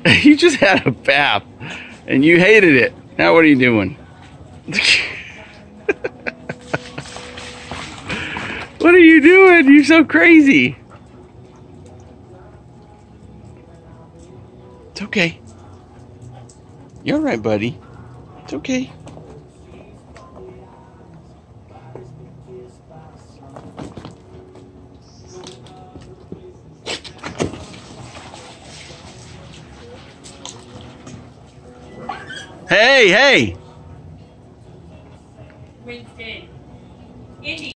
You just had a bath and you hated it. Now what are you doing? What are you doing? You're so crazy. It's okay. You're all right, buddy. It's okay. Hey, hey! Winston. Indy.